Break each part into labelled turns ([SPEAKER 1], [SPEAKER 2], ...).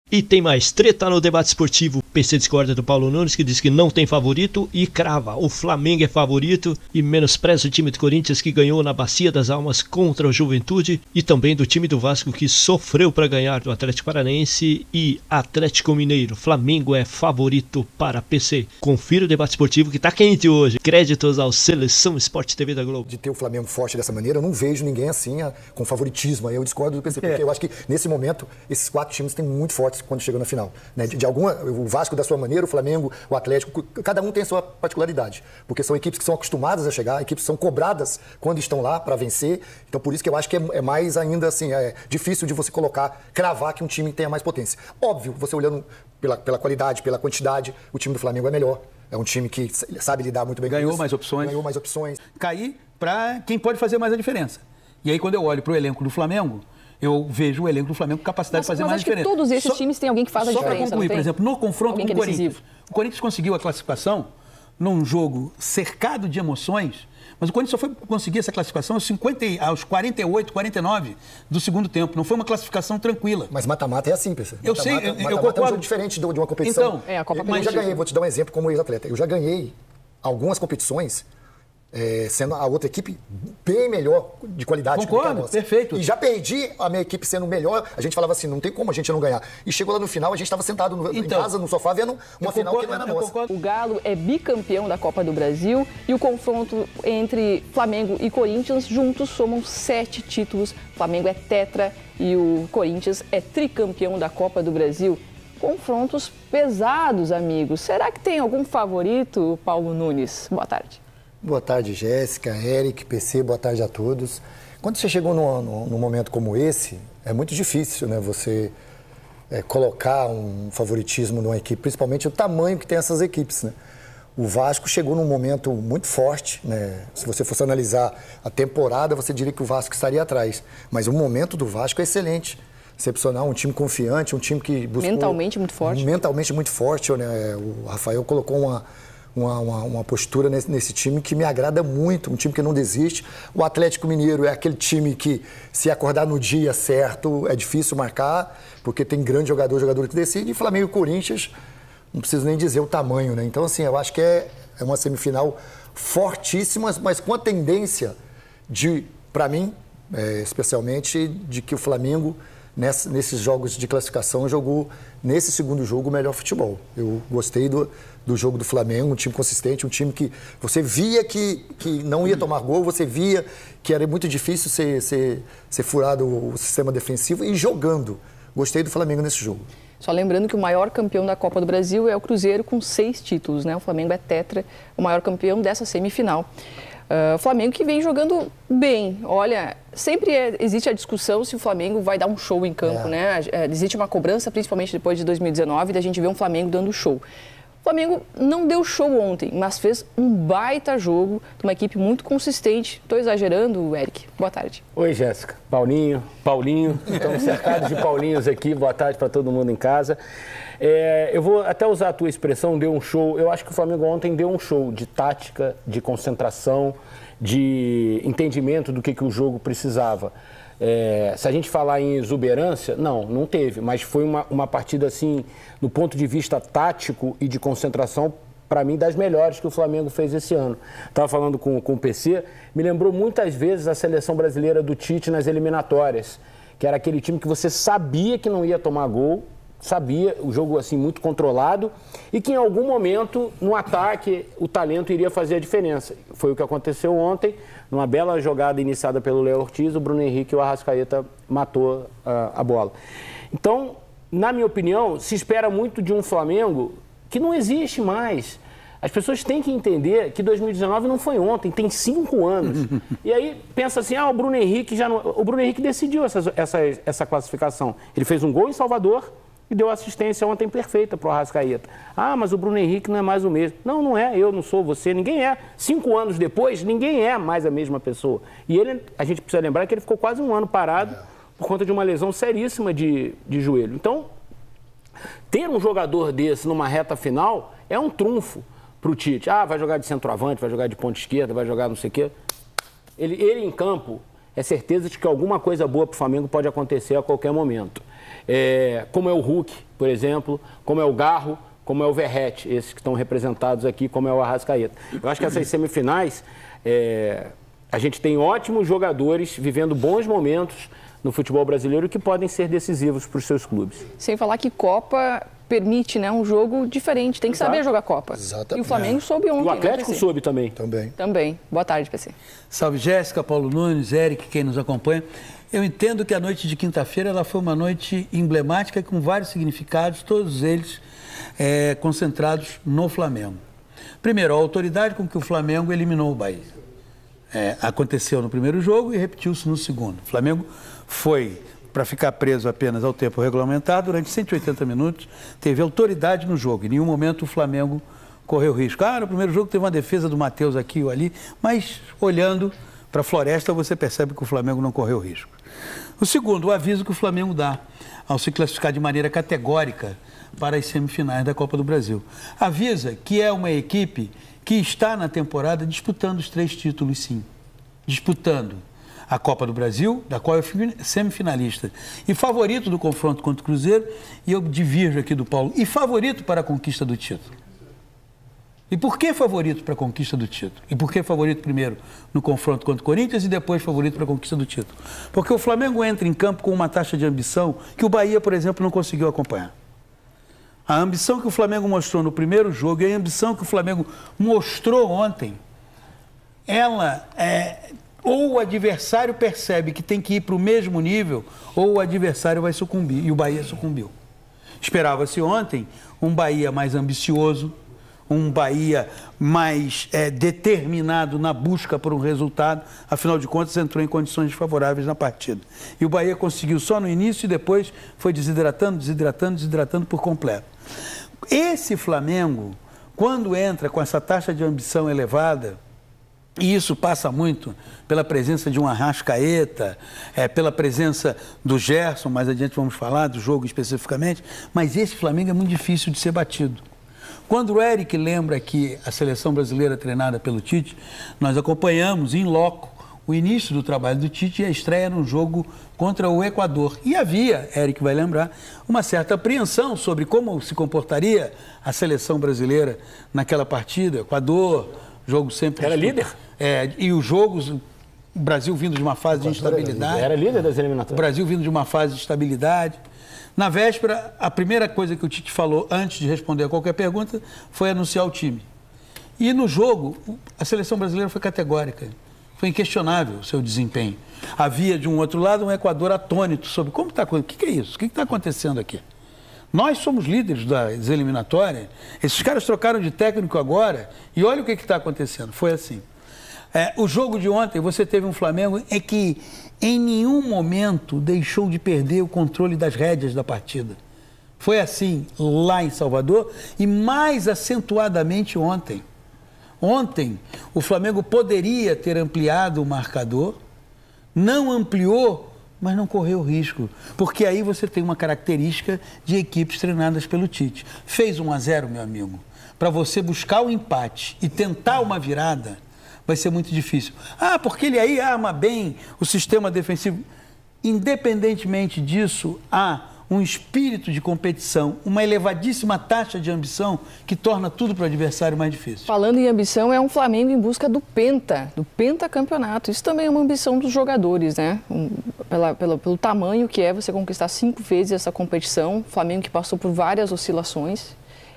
[SPEAKER 1] E tem mais treta no debate esportivo. PC discorda do Paulo Nunes, que diz que não tem favorito e crava: o Flamengo é favorito, e menospreza o time do Corinthians, que ganhou na Bacia das Almas contra o Juventude, e também do time do Vasco, que sofreu para ganhar do Atlético Paranaense e Atlético Mineiro. Flamengo é favorito para PC. Confira o debate esportivo que tá quente hoje. Créditos ao Seleção Sport TV da Globo.
[SPEAKER 2] De ter o Flamengo forte dessa maneira, eu não vejo ninguém assim com favoritismo. Aí eu discordo do PC, porque eu acho que nesse momento esses 4 times têm muito fortes quando chegam na final, né? O Vasco da sua maneira, o Flamengo, o Atlético, cada um tem a sua particularidade, porque são equipes que são acostumadas a chegar, equipes que são cobradas quando estão lá para vencer. Então por isso que eu acho que é mais ainda assim, é difícil de você cravar que um time tenha mais potência. Óbvio, você olhando pela qualidade, pela quantidade, o time do Flamengo é melhor. É um time que sabe lidar muito bem com isso. Ganhou mais opções.
[SPEAKER 3] Cair para quem pode fazer mais a diferença. E aí quando eu olho para o elenco do Flamengo, eu vejo o elenco do Flamengo com capacidade de fazer mais diferença.
[SPEAKER 4] Mas todos esses times têm alguém que faz a diferença.
[SPEAKER 3] Só para concluir, por exemplo, no confronto com o Corinthians. O Corinthians conseguiu a classificação num jogo cercado de emoções, mas o Corinthians só foi conseguir essa classificação aos 48, 49 do segundo tempo. Não foi uma classificação tranquila.
[SPEAKER 2] Mas mata-mata é assim, pessoal.
[SPEAKER 3] Eu sei, eu concordo.
[SPEAKER 2] É um jogo diferente de uma competição.
[SPEAKER 4] Então, a Copa
[SPEAKER 2] eu já ganhei, vou te dar um exemplo como ex-atleta. Eu já ganhei algumas competições sendo a outra equipe bem melhor de qualidade.
[SPEAKER 3] Concordo, perfeito.
[SPEAKER 2] E já perdi a minha equipe sendo melhor. A gente falava assim, não tem como a gente não ganhar. E chegou lá no final, a gente estava sentado em casa, no sofá, vendo uma final que não era nossa.
[SPEAKER 4] O Galo é bicampeão da Copa do Brasil e o confronto entre Flamengo e Corinthians juntos somam 7 títulos. O Flamengo é tetra e o Corinthians é tricampeão da Copa do Brasil. Confrontos pesados, amigos. Será que tem algum favorito, Paulo Nunes? Boa tarde.
[SPEAKER 2] Boa tarde, Jéssica, Eric, PC, boa tarde a todos. Quando você chegou num momento como esse, é muito difícil, né, você colocar um favoritismo numa equipe, principalmente o tamanho que tem essas equipes, né? O Vasco chegou num momento muito forte, né? Se você fosse analisar a temporada, você diria que o Vasco estaria atrás. Mas o momento do Vasco é excelente, excepcional, um time confiante, um time que buscou...
[SPEAKER 4] Mentalmente muito forte.
[SPEAKER 2] Mentalmente muito forte, né? O Rafael colocou uma postura nesse time que me agrada muito, um time que não desiste. O Atlético Mineiro é aquele time que, se acordar no dia certo, é difícil marcar, porque tem grande jogador que decide. E Flamengo e Corinthians, não preciso nem dizer o tamanho, né? Então, assim, eu acho que é uma semifinal fortíssima, mas com a tendência de, para mim, especialmente, de que o Flamengo, nesses jogos de classificação, jogou, nesse segundo jogo, o melhor futebol. Eu gostei do jogo do Flamengo, um time consistente, um time que você via que não ia tomar gol, você via que era muito difícil ser furado o sistema defensivo e jogando. Gostei do Flamengo nesse jogo.
[SPEAKER 4] Só lembrando que o maior campeão da Copa do Brasil é o Cruzeiro, com 6 títulos, né? O Flamengo é tetra, o maior campeão dessa semifinal. O Flamengo que vem jogando bem. Olha, sempre existe a discussão se o Flamengo vai dar um show em campo, né? Existe uma cobrança, principalmente depois de 2019, da gente ver um Flamengo dando show. O Flamengo não deu show ontem, mas fez um baita jogo de uma equipe muito consistente. Estou exagerando, Eric? Boa tarde.
[SPEAKER 5] Oi, Jéssica. Paulinho. Estamos cercados de Paulinhos aqui. Boa tarde para todo mundo em casa. Eu vou até usar a tua expressão, deu um show. Eu acho que o Flamengo ontem deu um show de tática, de concentração, de entendimento do que o jogo precisava. Se a gente falar em exuberância, não teve, mas foi uma partida, assim, do ponto de vista tático e de concentração, para mim, das melhores que o Flamengo fez esse ano. Estava falando com o PC, me lembrou muitas vezes a seleção brasileira do Tite nas eliminatórias, que era aquele time que você sabia que não ia tomar gol, sabia, o jogo assim muito controlado, e que em algum momento, no ataque, o talento iria fazer a diferença. Foi o que aconteceu ontem, numa bela jogada iniciada pelo Léo Ortiz, o Bruno Henrique e o Arrascaeta matou a bola. Então, na minha opinião, se espera muito de um Flamengo que não existe mais. As pessoas têm que entender que 2019 não foi ontem, tem 5 anos. E aí pensa assim, o Bruno Henrique já não... O Bruno Henrique decidiu essa classificação. Ele fez um gol em Salvador e deu assistência ontem perfeita para o Arrascaeta. Mas o Bruno Henrique não é mais o mesmo. Não é, eu não sou você, ninguém é. 5 anos depois, ninguém é mais a mesma pessoa. E a gente precisa lembrar que ele ficou quase 1 ano parado por conta de uma lesão seríssima de joelho. Então, ter um jogador desse numa reta final é um trunfo para o Tite. Vai jogar de centroavante, vai jogar de ponta esquerda, vai jogar não sei o quê. Ele em campo é certeza de que alguma coisa boa para o Flamengo pode acontecer a qualquer momento. Como é o Hulk, por exemplo, como é o Garro, como é o Verratti, esses que estão representados aqui, como é o Arrascaeta. Eu acho que essas semifinais, a gente tem ótimos jogadores vivendo bons momentos no futebol brasileiro que podem ser decisivos para os seus clubes.
[SPEAKER 4] Sem falar que Copa permite, né, um jogo diferente, tem que saber jogar Copa.
[SPEAKER 2] Exatamente.
[SPEAKER 4] E o Flamengo soube ontem.
[SPEAKER 5] O Atlético soube também.
[SPEAKER 4] Também. Boa tarde, PC.
[SPEAKER 3] Salve Jéssica, Paulo Nunes, Eric, quem nos acompanha. Eu entendo que a noite de quinta-feira ela foi uma noite emblemática com vários significados, todos eles concentrados no Flamengo. Primeiro, a autoridade com que o Flamengo eliminou o Bahia. Aconteceu no primeiro jogo e repetiu-se no segundo. O Flamengo foi para ficar preso apenas ao tempo regulamentado durante 180 minutos, teve autoridade no jogo. Em nenhum momento o Flamengo correu risco. No primeiro jogo teve uma defesa do Matheus aqui ou ali, mas olhando para a Floresta você percebe que o Flamengo não correu risco. O segundo, o aviso que o Flamengo dá ao se classificar de maneira categórica para as semifinais da Copa do Brasil. Avisa que é uma equipe que está na temporada disputando os 3 títulos, sim. Disputando a Copa do Brasil, da qual eu fui semifinalista. E favorito do confronto contra o Cruzeiro, e eu divirjo aqui do Paulo, e favorito para a conquista do título. E por que favorito para a conquista do título? E por que favorito primeiro no confronto contra o Corinthians e depois favorito para a conquista do título? Porque o Flamengo entra em campo com uma taxa de ambição que o Bahia, por exemplo, não conseguiu acompanhar. A ambição que o Flamengo mostrou no primeiro jogo e a ambição que o Flamengo mostrou ontem, ela ou o adversário percebe que tem que ir para o mesmo nível, ou o adversário vai sucumbir, e o Bahia sucumbiu. Esperava-se ontem um Bahia mais ambicioso, um Bahia mais determinado na busca por um resultado, afinal de contas entrou em condições desfavoráveis na partida. E o Bahia conseguiu só no início e depois foi desidratando por completo. Esse Flamengo, quando entra com essa taxa de ambição elevada, e isso passa muito pela presença de um Arrascaeta, pela presença do Gerson, mais adiante vamos falar do jogo especificamente, mas esse Flamengo é muito difícil de ser batido. Quando o Eric lembra que a seleção brasileira treinada pelo Tite, nós acompanhamos em loco o início do trabalho do Tite e a estreia no jogo contra o Equador. E havia, Eric vai lembrar, uma certa apreensão sobre como se comportaria a seleção brasileira naquela partida. Equador, jogo sempre...
[SPEAKER 5] Era líder?
[SPEAKER 3] E os jogos, o Brasil vindo de uma fase de instabilidade.
[SPEAKER 5] Era líder das eliminatórias.
[SPEAKER 3] O Brasil vindo de uma fase de estabilidade. Na véspera, a primeira coisa que o Tite falou antes de responder a qualquer pergunta foi anunciar o time. E no jogo, a seleção brasileira foi categórica. Foi inquestionável o seu desempenho. Havia, de um outro lado, um Equador atônito sobre como está... O que é isso? O que está acontecendo aqui? Nós somos líderes das eliminatórias. Esses caras trocaram de técnico agora e olha o que está acontecendo. Foi assim. O jogo de ontem, você teve um Flamengo que em nenhum momento deixou de perder o controle das rédeas da partida. Foi assim lá em Salvador e mais acentuadamente ontem. Ontem, o Flamengo poderia ter ampliado o marcador, não ampliou, mas não correu risco. Porque aí você tem uma característica de equipes treinadas pelo Tite. Fez 1-0, meu amigo. Para você buscar o empate e tentar uma virada, vai ser muito difícil. Porque ele aí arma bem o sistema defensivo. Independentemente disso, há um espírito de competição, uma elevadíssima taxa de ambição que torna tudo para o adversário mais difícil.
[SPEAKER 4] Falando em ambição, é um Flamengo em busca do pentacampeonato. Isso também é uma ambição dos jogadores, né? Pelo tamanho que é você conquistar 5 vezes essa competição. Flamengo que passou por várias oscilações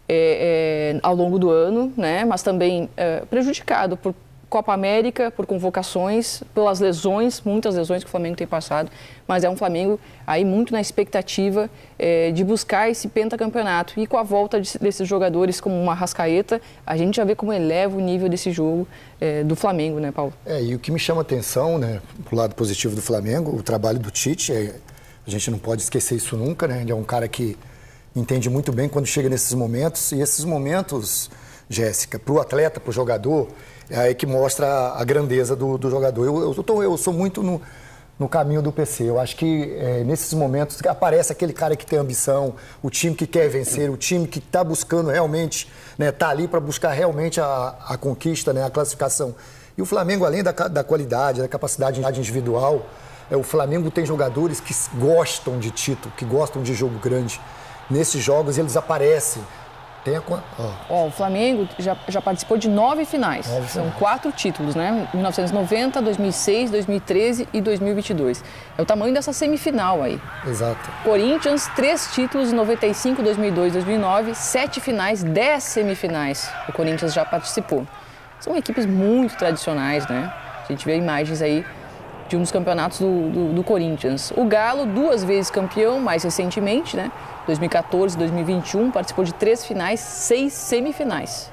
[SPEAKER 4] ao longo do ano, né? Mas também prejudicado por Copa América, por convocações, pelas lesões, muitas lesões que o Flamengo tem passado, mas é um Flamengo aí muito na expectativa de buscar esse pentacampeonato. E com a volta desses jogadores como o Arrascaeta, a gente já vê como eleva o nível desse jogo do Flamengo, né, Paulo?
[SPEAKER 2] E o que me chama atenção, né, pro lado positivo do Flamengo, o trabalho do Tite, a gente não pode esquecer isso nunca, né? Ele é um cara que entende muito bem quando chega nesses momentos, e esses momentos, Jéssica, para o atleta, para o jogador, é aí que mostra a grandeza do jogador. Eu sou muito no caminho do PC. Eu acho que nesses momentos aparece aquele cara que tem ambição, o time que quer vencer, o time que está buscando realmente, né, tá ali para buscar realmente a conquista, né, a classificação. E o Flamengo, além da qualidade, da capacidade individual, o Flamengo tem jogadores que gostam de título, que gostam de jogo grande. Nesses jogos eles aparecem.
[SPEAKER 4] O Flamengo já participou de 9 finais. São 4 títulos, né? 1990, 2006, 2013 e 2022. É o tamanho dessa semifinal aí.
[SPEAKER 2] Exato.
[SPEAKER 4] Corinthians, 3 títulos, 95, 2002, 2009, 7 finais, 10 semifinais. O Corinthians já participou. São equipes muito tradicionais, né? A gente vê imagens aí de um dos campeonatos do Corinthians. O Galo, 2 vezes campeão, mais recentemente, né? 2014, 2021, participou de 3 finais, 6 semifinais.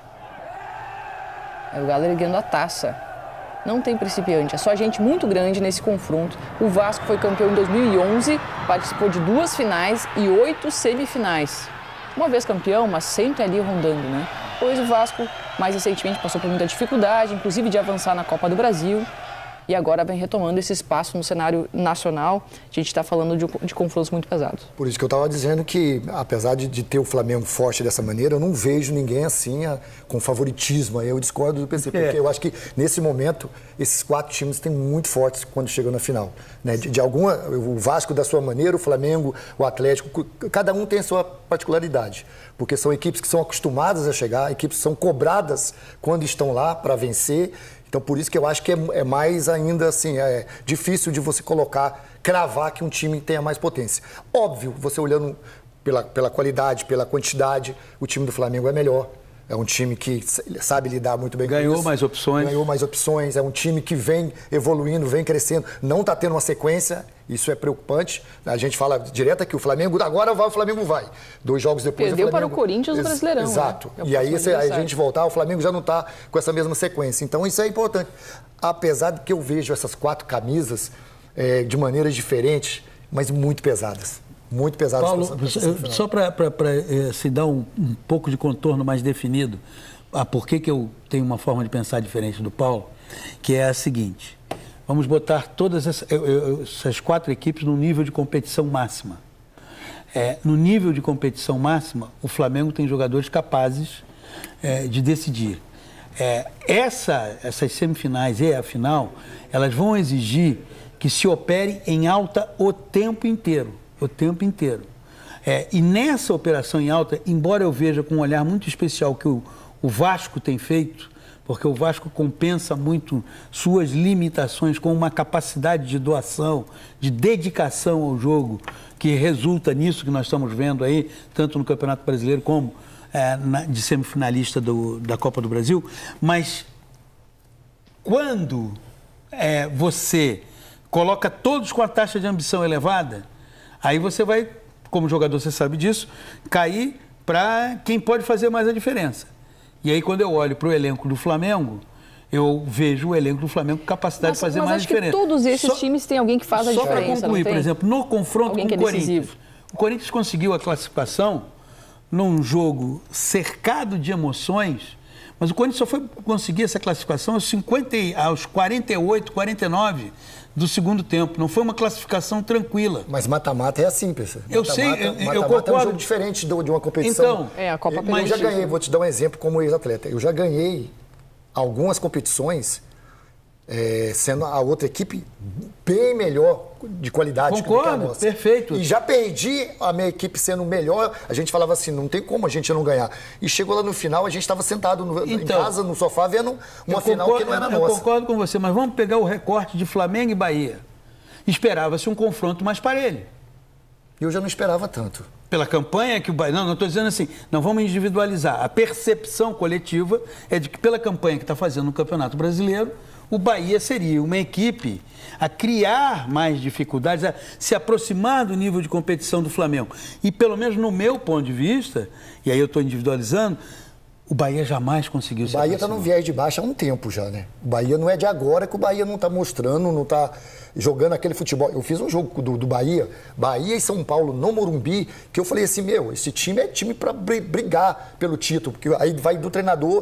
[SPEAKER 4] É o Galo erguendo a taça. Não tem principiante, é só gente muito grande nesse confronto. O Vasco foi campeão em 2011, participou de 2 finais e 8 semifinais. Uma vez campeão, mas sempre ali rondando, né? Pois o Vasco, mais recentemente, passou por muita dificuldade, inclusive de avançar na Copa do Brasil. E agora vem retomando esse espaço no cenário nacional. A gente está falando de confrontos muito pesados.
[SPEAKER 2] Por isso que eu estava dizendo que, apesar de ter o Flamengo forte dessa maneira, eu não vejo ninguém assim com favoritismo. Aí eu discordo do PC, porque eu acho que, nesse momento, esses 4 times têm muito fortes quando chegam na final. Né? O Vasco da sua maneira, o Flamengo, o Atlético, cada um tem a sua particularidade. Porque são equipes que são acostumadas a chegar, equipes que são cobradas quando estão lá para vencer. Então, por isso que eu acho que é mais ainda assim, difícil de você cravar que um time tenha mais potência. Óbvio, você olhando pela qualidade, pela quantidade, o time do Flamengo é melhor. É um time que sabe lidar muito bem com isso.
[SPEAKER 3] Ganhou mais opções.
[SPEAKER 2] É um time que vem evoluindo, vem crescendo. Não está tendo uma sequência. Isso é preocupante. A gente fala direto aqui, o Flamengo, agora o Flamengo vai. 2 jogos depois
[SPEAKER 4] Perdeu
[SPEAKER 2] o Flamengo...
[SPEAKER 4] para o Corinthians no Brasileirão.
[SPEAKER 2] Exato.
[SPEAKER 4] Né?
[SPEAKER 2] E aí a gente voltar, o Flamengo já não está com essa mesma sequência. Então isso é importante. Apesar de que eu vejo essas 4 camisas de maneiras diferentes, mas muito pesadas. Muito pesadas.
[SPEAKER 3] Paulo, só para se dar um pouco de contorno mais definido, por que eu tenho uma forma de pensar diferente do Paulo, que é a seguinte: vamos botar todas essas 4 equipes no nível de competição máxima. No nível de competição máxima, o Flamengo tem jogadores capazes de decidir. Essas semifinais e a final, elas vão exigir que se opere em alta o tempo inteiro. O tempo inteiro. E nessa operação em alta, embora eu veja com um olhar muito especial que o Vasco tem feito, porque o Vasco compensa muito suas limitações com uma capacidade de doação, de dedicação ao jogo, que resulta nisso que nós estamos vendo aí, tanto no Campeonato Brasileiro como de semifinalista da Copa do Brasil. Mas quando você coloca todos com a taxa de ambição elevada, aí você vai, como jogador, você sabe disso, cair para quem pode fazer mais a diferença. E aí, quando eu olho para o elenco do Flamengo, eu vejo o elenco do Flamengo com capacidade de fazer mais a diferença.
[SPEAKER 4] Mas acho que todos esses times têm alguém que faz a diferença.
[SPEAKER 3] Só para concluir, por exemplo, no confronto com o Corinthians. O Corinthians conseguiu a classificação num jogo cercado de emoções, mas o Corinthians só foi conseguir essa classificação aos 48, 49 do segundo tempo. Não foi uma classificação tranquila.
[SPEAKER 2] Mas mata-mata é assim, pessoal.
[SPEAKER 3] Eu sei, eu concordo.
[SPEAKER 2] É um jogo diferente de uma competição.
[SPEAKER 4] Então, a Copa
[SPEAKER 2] eu já ganhei, vou te dar um exemplo como ex-atleta. Eu já ganhei algumas competições sendo a outra equipe bem melhor de qualidade.
[SPEAKER 3] Concordo, perfeito.
[SPEAKER 2] E já perdi a minha equipe sendo melhor. A gente falava assim, não tem como a gente não ganhar. E chegou lá no final, a gente estava sentado em casa, no sofá, vendo uma final que não era nossa.
[SPEAKER 3] Eu concordo com você, mas vamos pegar o recorte de Flamengo e Bahia. Esperava-se um confronto mais parelho.
[SPEAKER 2] Eu já não esperava tanto.
[SPEAKER 3] Pela campanha que o Bahia... Não estou dizendo assim, não vamos individualizar. A percepção coletiva é de que pela campanha que está fazendo no Campeonato Brasileiro, o Bahia seria uma equipe a criar mais dificuldades, a se aproximar do nível de competição do Flamengo. E pelo menos no meu ponto de vista, e aí eu estou individualizando, o Bahia jamais conseguiu se aproximar.
[SPEAKER 2] O Bahia está no viés de baixo há um tempo já, né? O Bahia não é de agora que o Bahia não está mostrando, não está jogando aquele futebol. Eu fiz um jogo do Bahia e São Paulo, no Morumbi, que eu falei assim, esse time é time para brigar pelo título, porque aí vai do treinador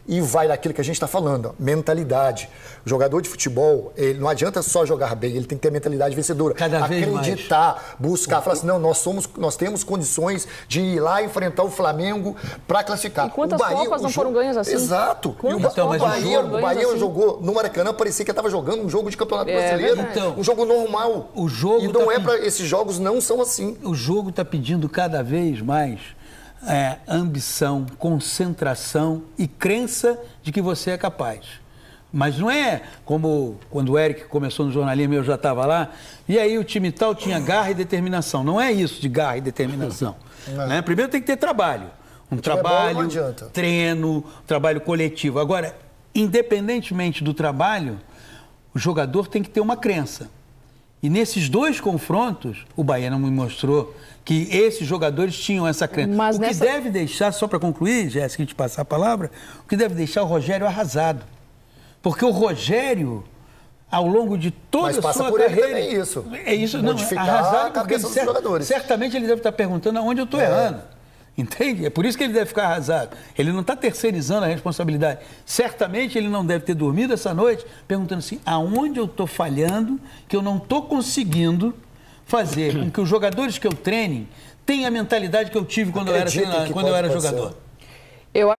[SPEAKER 2] E vai naquilo que a gente está falando, ó, mentalidade. O jogador de futebol, ele não adianta só jogar bem, ele tem que ter mentalidade vencedora.
[SPEAKER 3] Cada vez
[SPEAKER 2] acreditar, buscar, falar assim, não, nós temos condições de ir lá enfrentar o Flamengo para classificar.
[SPEAKER 4] E quantas Copas não foram ganhas assim?
[SPEAKER 2] Exato. O Bahia jogou no Maracanã, parecia que estava jogando um jogo de campeonato brasileiro, um jogo normal.
[SPEAKER 3] O jogo
[SPEAKER 2] e não esses jogos não são assim.
[SPEAKER 3] O jogo está pedindo cada vez mais ambição, concentração e crença de que você é capaz. Mas não é como quando o Eric começou no jornalismo, eu já estava lá, e aí o time tal tinha garra e determinação. Não é isso de garra e determinação. Né? Primeiro tem que ter trabalho. Trabalho, treino, trabalho coletivo. Agora, independentemente do trabalho, o jogador tem que ter uma crença. E nesses 2 confrontos, o Bahia não me mostrou que esses jogadores tinham essa crença. Mas que deve deixar, só para concluir, Jéssica, te passar a palavra, o que deve deixar o Rogério arrasado. Porque o Rogério, ao longo de toda a sua carreira...
[SPEAKER 2] Ele isso.
[SPEAKER 3] É isso, não, arrasado porque certamente ele deve estar perguntando aonde eu estou errando. Entende? É por isso que ele deve ficar arrasado. Ele não está terceirizando a responsabilidade. Certamente ele não deve ter dormido essa noite perguntando assim, aonde eu estou falhando, que eu não estou conseguindo fazer com que os jogadores que eu treine tenham a mentalidade que eu tive quando eu era jogador.